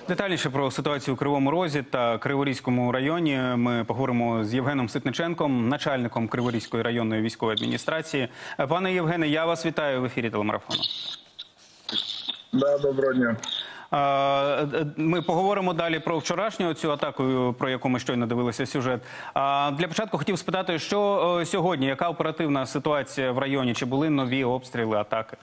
Детальніше про ситуацію у Кривому Розі та Криворізькому районі ми поговоримо з Євгеном Ситниченком, начальником Криворізької районної військової адміністрації. Пане Євгене, я вас вітаю в ефірі телемарафону. Да, доброго дня. Ми поговоримо далі про вчорашню цю атаку, про яку ми щойно дивилися сюжет. Для початку хотів спитати, що сьогодні, яка оперативна ситуація в районі? Чи були нові обстріли, атаки?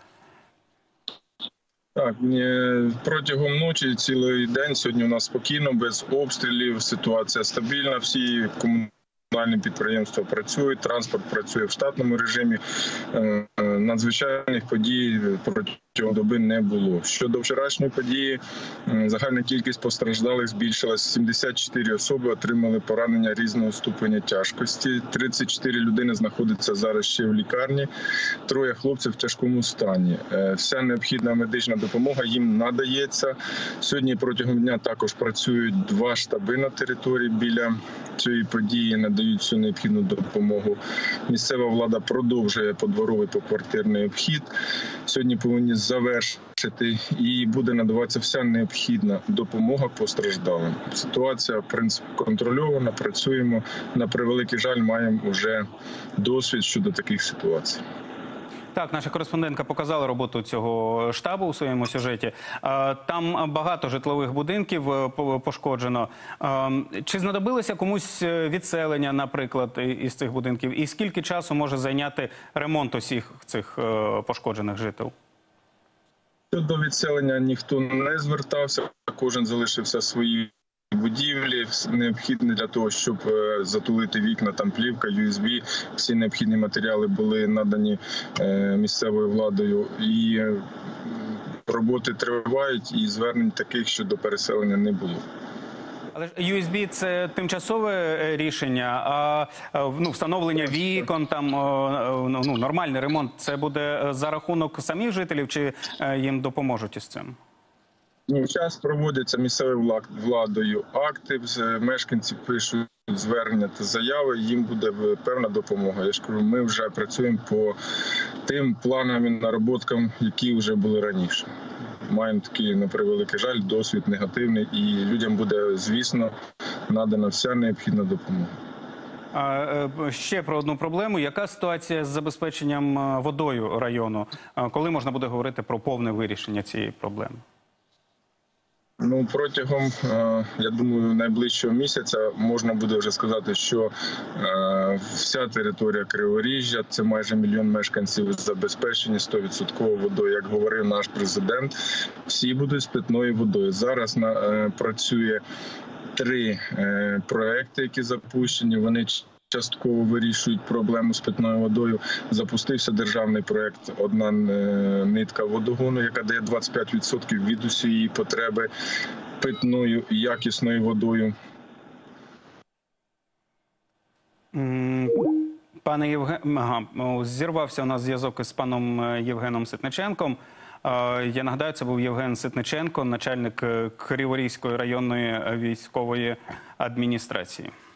Так, протягом ночі цілий день сьогодні у нас спокійно, без обстрілів, ситуація стабільна, всі комунальні підприємства працюють, транспорт працює в штатному режимі, надзвичайних подій протягом доби не було. Щодо вчорашньої події, загальна кількість постраждалих збільшилась. 74 особи отримали поранення різного ступеня тяжкості, 34 людини знаходяться зараз ще в лікарні, 3 хлопців в тяжкому стані. Вся необхідна медична допомога їм надається. Сьогодні протягом дня також працюють 2 штаби на території біля цієї події, надають всю необхідну допомогу. Місцева влада продовжує подворовий поквартирний обхід. Сьогодні повинні завершити і буде надаватися вся необхідна допомога постраждалим. Ситуація, в принципі, контрольована, працюємо. На превеликий жаль, маємо вже досвід щодо таких ситуацій. Так, наша кореспондентка показала роботу цього штабу у своєму сюжеті. Там багато житлових будинків пошкоджено. Чи знадобилося комусь відселення, наприклад, із цих будинків? І скільки часу може зайняти ремонт усіх цих пошкоджених жител? До відселення ніхто не звертався, кожен залишився своїй будівлі, необхідні для того, щоб затулити вікна, там плівка, USB, всі необхідні матеріали були надані місцевою владою. І роботи тривають, і звернень таких щодо переселення не було. Але ж USB – це тимчасове рішення, а встановлення вікон, там, нормальний ремонт – це буде за рахунок самих жителів, чи їм допоможуть із цим? Час проводяться місцевою владою акти, мешканці пишуть звернення та заяви, їм буде певна допомога. Я ж кажу, ми вже працюємо по тим планам і нароботкам, які вже були раніше. Маємо такий, на превеликий жаль, досвід негативний, і людям буде, звісно, надана вся необхідна допомога. Ще про одну проблему. Яка ситуація з забезпеченням водою району? Коли можна буде говорити про повне вирішення цієї проблеми? Протягом, я думаю, найближчого місяця можна буде вже сказати, що вся територія Криворіжжя, це майже 1 мільйон мешканців, забезпечені 100% водою. Як говорив наш президент, всі будуть з питною водою. Зараз працює 3 проекти, які запущені, вони частково вирішують проблему з питною водою. Запустився державний проєкт «Одна нитка водогону», яка дає 25% від усієї потреби питною і якісною водою. Пане Євген, зірвався у нас зв'язок із паном Євгеном Ситниченком. Я нагадаю, це був Євген Ситниченко, начальник Криворізької районної військової адміністрації.